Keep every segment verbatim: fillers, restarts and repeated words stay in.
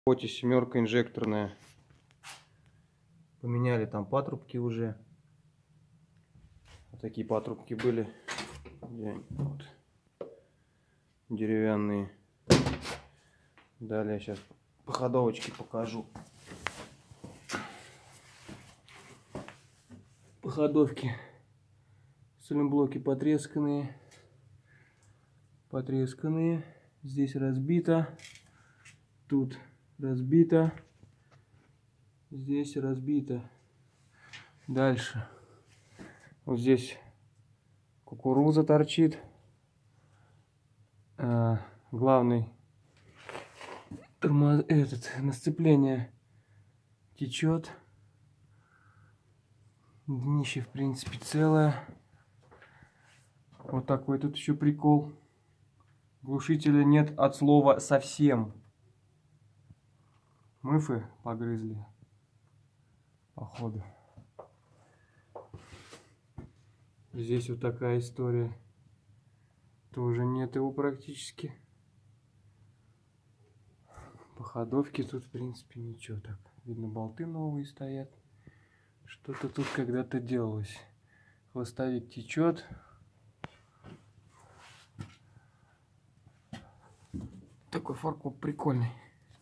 Вот и семерка инжекторная. Поменяли там патрубки уже. Вот такие патрубки были. Вот. Деревянные. Далее сейчас по ходовочке покажу. По ходовке саленблоки потресканные. Потресканные. Здесь разбито. Тут разбито. Здесь разбито. Дальше. Вот здесь кукуруза торчит. А, главный тормоз... этот на сцепление течет. Днище в принципе целое. Вот такой тут еще прикол. Глушителя нет от слова совсем. Мыфы погрызли, походу. Здесь вот такая история. Тоже нет его практически. По ходовке тут в принципе ничего так. Видно, болты новые стоят. Что-то тут когда-то делалось. Хвостовик течет. Такой фаркоп прикольный.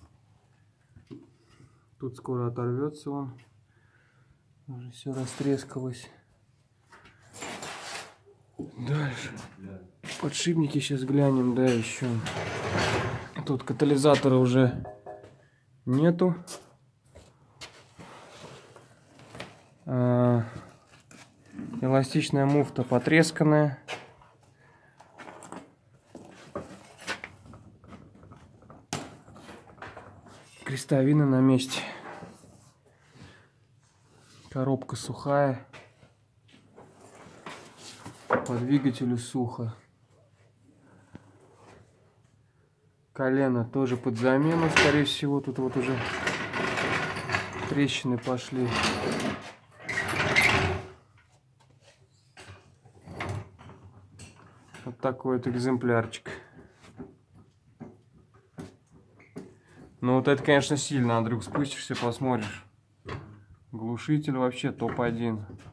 Тут скоро оторвется он. Уже все растрескалось. Дальше. Подшипники сейчас глянем, да, еще. Тут катализатора уже нету. А, эластичная муфта потресканная. Крестовина на месте. Коробка сухая. По двигателю сухо. Колено тоже под замену, скорее всего. Тут вот уже трещины пошли. Вот такой вот экземплярчик. Ну вот это, конечно, сильно, Андрюх, спустишься, посмотришь. Глушитель вообще топ один.